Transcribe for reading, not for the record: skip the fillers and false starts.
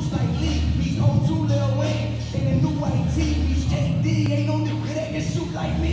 juice like Lee. He's O2 Lil Wayne. And the new white tee. He's JD. Ain't no nigga that can shoot like me.